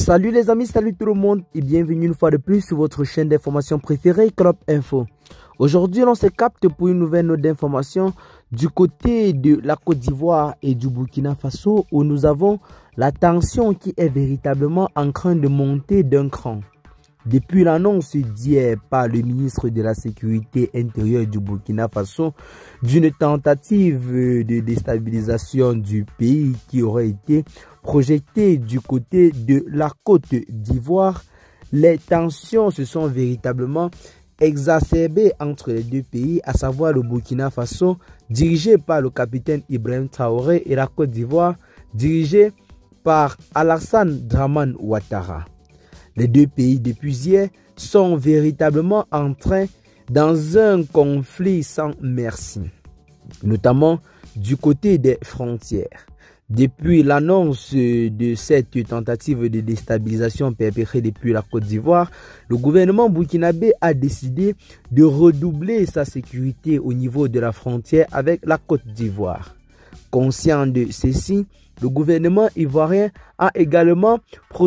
Salut les amis, salut tout le monde et bienvenue une fois de plus sur votre chaîne d'information préférée, Club Info. Aujourd'hui, on se capte pour une nouvelle note d'information du côté de la Côte d'Ivoire et du Burkina Faso où nous avons la tension qui est véritablement en train de monter d'un cran. Depuis l'annonce d'hier par le ministre de la Sécurité intérieure du Burkina Faso d'une tentative de déstabilisation du pays qui aurait été projetée du côté de la Côte d'Ivoire, les tensions se sont véritablement exacerbées entre les deux pays, à savoir le Burkina Faso dirigé par le capitaine Ibrahim Traoré et la Côte d'Ivoire dirigée par Alassane Dramane Ouattara. Les deux pays depuis hier sont véritablement entrés dans un conflit sans merci, notamment du côté des frontières. Depuis l'annonce de cette tentative de déstabilisation perpétrée depuis la Côte d'Ivoire, le gouvernement burkinabé a décidé de redoubler sa sécurité au niveau de la frontière avec la Côte d'Ivoire. Conscient de ceci, le gouvernement ivoirien a également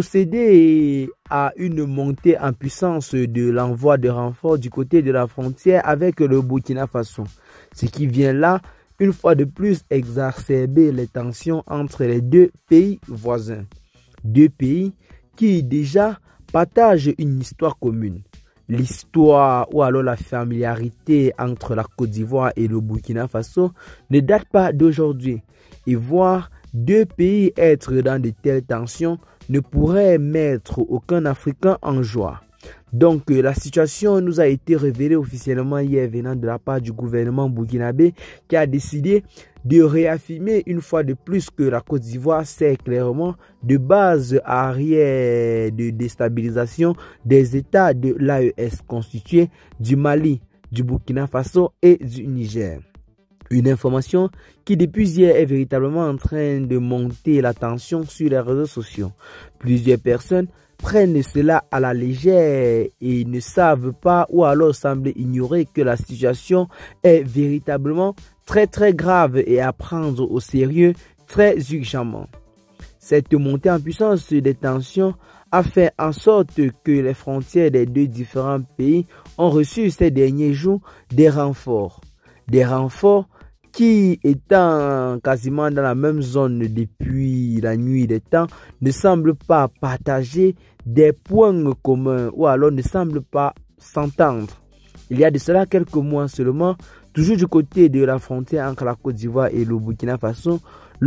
procédé à une montée en puissance de l'envoi de renforts du côté de la frontière avec le Burkina Faso. Ce qui vient là, une fois de plus, exacerber les tensions entre les deux pays voisins. Deux pays qui déjà partagent une histoire commune. L'histoire ou alors la familiarité entre la Côte d'Ivoire et le Burkina Faso ne date pas d'aujourd'hui. Et voir deux pays être dans de telles tensions ne pourrait mettre aucun Africain en joie. Donc la situation nous a été révélée officiellement hier venant de la part du gouvernement burkinabé qui a décidé de réaffirmer une fois de plus que la Côte d'Ivoire sert clairement de base arrière de déstabilisation des États de l'AES constitués du Mali, du Burkina Faso et du Niger. Une information qui depuis hier est véritablement en train de monter la tension sur les réseaux sociaux. Plusieurs personnes prennent cela à la légère et ne savent pas ou alors semblent ignorer que la situation est véritablement très grave et à prendre au sérieux très urgemment. Cette montée en puissance des tensions a fait en sorte que les frontières des deux différents pays ont reçu ces derniers jours des renforts. Des renforts qui, étant quasiment dans la même zone depuis la nuit des temps, ne semblent pas partager des points communs ou alors ne semblent pas s'entendre. Il y a de cela quelques mois seulement, toujours du côté de la frontière entre la Côte d'Ivoire et le Burkina Faso,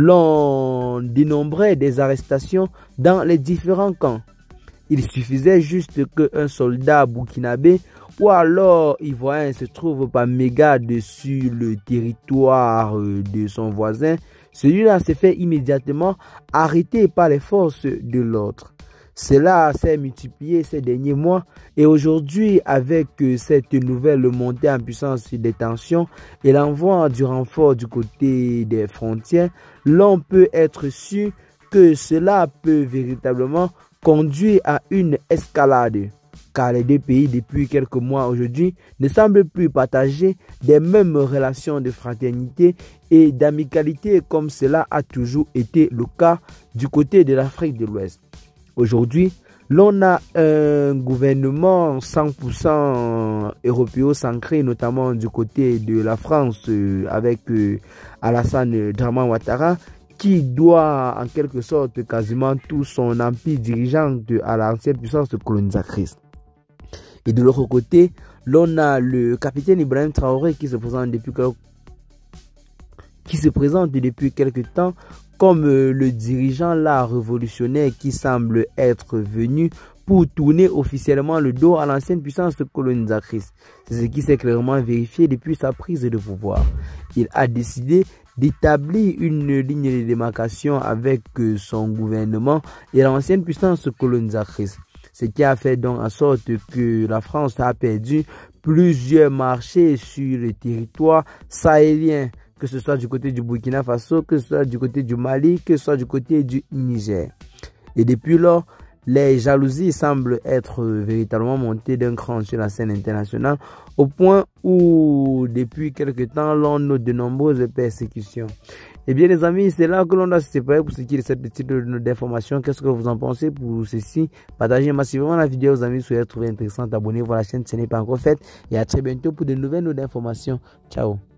l'on dénombrait des arrestations dans les différents camps. Il suffisait juste qu'un soldat burkinabé ou alors ivoirien se trouve par mégarde sur le territoire de son voisin, celui-là se fait immédiatement arrêter par les forces de l'autre. Cela s'est multiplié ces derniers mois et aujourd'hui avec cette nouvelle montée en puissance des tensions et l'envoi du renfort du côté des frontières, l'on peut être sûr que cela peut véritablement conduire à une escalade. Car les deux pays, depuis quelques mois aujourd'hui, ne semblent plus partager des mêmes relations de fraternité et d'amicalité comme cela a toujours été le cas du côté de l'Afrique de l'Ouest. Aujourd'hui, l'on a un gouvernement 100% européo-centré, notamment du côté de la France avec Alassane Dramane Ouattara, qui doit en quelque sorte quasiment tout son empire dirigeant à l'ancienne puissance colonisatrice. Et de l'autre côté, l'on a le capitaine Ibrahim Traoré qui se présente depuis quelques temps comme le dirigeant là révolutionnaire qui semble être venu pour tourner officiellement le dos à l'ancienne puissance colonisatrice. C'est ce qui s'est clairement vérifié depuis sa prise de pouvoir. Il a décidé d'établir une ligne de démarcation avec son gouvernement et l'ancienne puissance colonisatrice. Ce qui a fait donc en sorte que la France a perdu plusieurs marchés sur le territoire sahélien, que ce soit du côté du Burkina Faso, que ce soit du côté du Mali, que ce soit du côté du Niger. Et depuis lors, les jalousies semblent être véritablement montées d'un cran sur la scène internationale, au point où depuis quelque temps l'on note de nombreuses persécutions. Eh bien les amis, c'est là que l'on doit se séparer pour ce qui est de cette petite note d'information. Qu'est-ce que vous en pensez pour ceci? Partagez massivement la vidéo aux amis si vous l'avez trouvée intéressante. Abonnez-vous à la chaîne si ce n'est pas encore fait. Et à très bientôt pour de nouvelles notes d'information. Ciao.